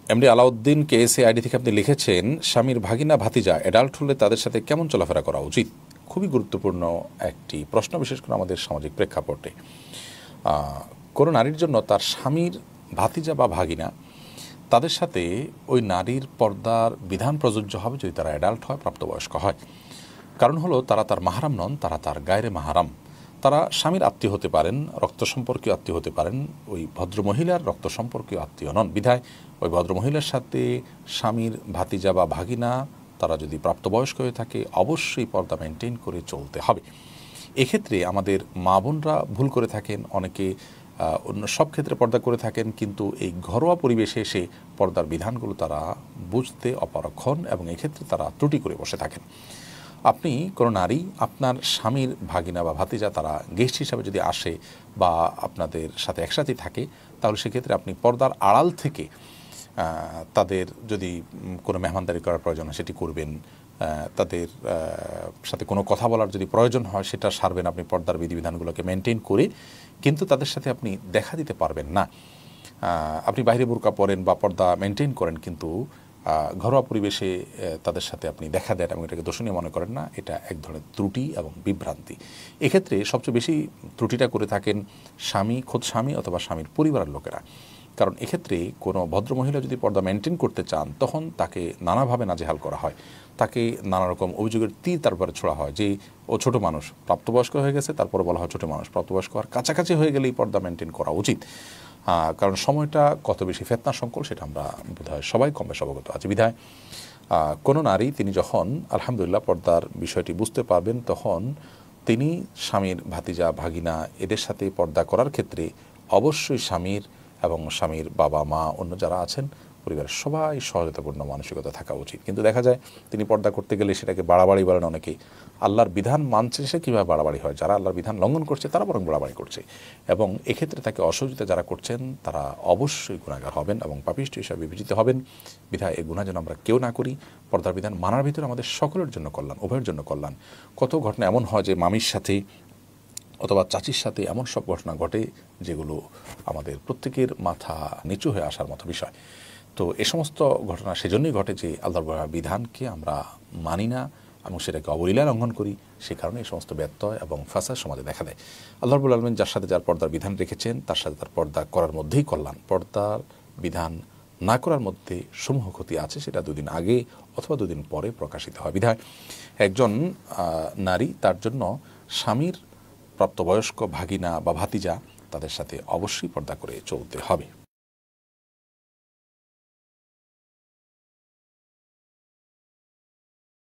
MD Alauddin KSA ID থেকে আপনি লিখেছেন, স্বামীর ভাগিনা ভাতিজা অ্যাডাল্ট হলে তাদের সাথে কেমন চলাফেরা করা উচিত? খুবই গুরুত্বপূর্ণ একটি প্রশ্ন, বিশেষ করে আমাদের সামাজিক প্রেক্ষাপটে। কোনো নারীর জন্য তার স্বামীর ভাতিজা বা ভাগিনা, তাদের সাথে ওই নারীর পর্দার বিধান প্রযোজ্য হবে যদি তারা অ্যাডাল্ট হয়, প্রাপ্তবয়স্ক হয়। কারণ হলো তারা তার মাহারাম নন, তারা তার গায়রে মাহারাম। তারা স্বামীর আত্মীয় হতে পারেন, রক্ত সম্পর্কীয় আত্মীয় হতে পারেন, ওই ভদ্রমহিলার রক্ত সম্পর্কীয় আত্মীয় নন। বিধায় ওই ভদ্রমহিলার সাথে স্বামীর ভাতিজা বা ভাগিনা তারা যদি প্রাপ্তবয়স্ক হয়ে থাকে, অবশ্যই পর্দা মেনটেন করে চলতে হবে। এক্ষেত্রে আমাদের মা বোনরা ভুল করে থাকেন, অনেকে অন্য সব ক্ষেত্রে পর্দা করে থাকেন, কিন্তু এই ঘরোয়া পরিবেশে এসে পর্দার বিধানগুলো তারা বুঝতে অপারগ হন এবং এক্ষেত্রে তারা ত্রুটি করে বসে থাকেন। আপনি কোনো নারী আপনার স্বামীর ভাগিনা বা ভাতিজা তারা গেস্ট হিসাবে যদি আসে বা আপনাদের সাথে একসাথেই থাকে, তাহলে সেক্ষেত্রে আপনি পর্দার আড়াল থেকে তাদের যদি কোনো মেহমানদারি করার প্রয়োজন হয় সেটি করবেন, তাদের সাথে কোনো কথা বলার যদি প্রয়োজন হয় সেটা সারবেন আপনি পর্দার বিধিবিধানগুলোকে মেনটেন করে। কিন্তু তাদের সাথে আপনি দেখা দিতে পারবেন না। আপনি বাইরে বোরকা পরেন বা পর্দা মেনটেন করেন, কিন্তু ঘরোয়া পরিবেশে তাদের সাথে আপনি দেখা দেন এবং এটাকে দোষণীয় মনে করেন না, এটা এক ধরনের ত্রুটি এবং বিভ্রান্তি। এক্ষেত্রে সবচেয়ে বেশি ত্রুটিটা করে থাকেন খোদ স্বামী অথবা স্বামীর পরিবারের লোকেরা। কারণ এক্ষেত্রে কোনো ভদ্রমহিলা যদি পর্দা মেনটেন করতে চান, তখন তাকে নানাভাবে নাজেহাল করা হয়, তাকে নানা রকম অভিযোগের তীর তার উপরে ছোড়া হয় যে ও ছোট মানুষ, প্রাপ্তবয়স্ক হয়ে গেছে, তারপরে বলা হয় ছোট মানুষ। প্রাপ্তবয়স্ক আর কাছাকাছি হয়ে গেলেই পর্দা মেনটেন করা উচিত। কারণ সময়টা কত বেশি ফেতনা সংকুল সেটা আমরা বোধহয় সবাই কম বেশ অবগত আছি। বিধায় কোনো নারী তিনি যখন আলহামদুলিল্লাহ পর্দার বিষয়টি বুঝতে পারবেন, তখন তিনি স্বামীর ভাতিজা ভাগিনা এদের সাথে পর্দা করার ক্ষেত্রে অবশ্যই স্বামীর এবং স্বামীর বাবা মা অন্য যারা আছেন পরিবারের সবাই সহযোগিতাপূর্ণ মানসিকতা থাকা উচিত। কিন্তু দেখা যায় তিনি পর্দা করতে গেলে সেটাকে বাড়াবাড়ি বলেন অনেকেই। আল্লাহর বিধান মানছে সে কীভাবে বাড়াবাড়ি হয়? যারা আল্লাহর বিধান লঙ্ঘন করছে তারা বরং বাড়াবাড়ি করছে, এবং এক্ষেত্রে তাকে অসহযোগিতা যারা করছেন তারা অবশ্যই গুনাহগার হবেন এবং পাপিষ্ঠ হিসাবে বিবেচিত হবেন। বিধায় এই গুনাহ যেন আমরা কেউ না করি। পর্দার বিধান মানার ভিতরে আমাদের সকলের জন্য কল্যাণ, উভয়ের জন্য কল্যাণ। কত ঘটনা এমন হয় যে মামির সাথে অথবা চাচির সাথে এমন সব ঘটনা ঘটে যেগুলো আমাদের প্রত্যেকের মাথা নিচু হয়ে আসার মতো বিষয়। তো এ সমস্ত ঘটনা সেজন্যই ঘটে যে আল্লাহর বিধানকে আমরা মানি না এবং সেটাকে অবলীলায় লঙ্ঘন করি। সে কারণে এই সমস্ত ব্যত্যয় এবং ফাসাদ সমাজে দেখা দেয়। আল্লাহ রাব্বুল আলামিন যার সাথে যার পর্দার বিধান রেখেছেন তার সাথে তার পর্দা করার মধ্যেই কল্যাণ। পর্দার বিধান না করার মধ্যে সমূহ ক্ষতি আছে, সেটা দুদিন আগে অথবা দুদিন পরে প্রকাশিত হয়। বিধায় একজন নারী তার জন্য স্বামীর প্রাপ্তবয়স্ক ভাগিনা বা ভাতিজা তাদের সাথে অবশ্যই পর্দা করে চলতে হবে।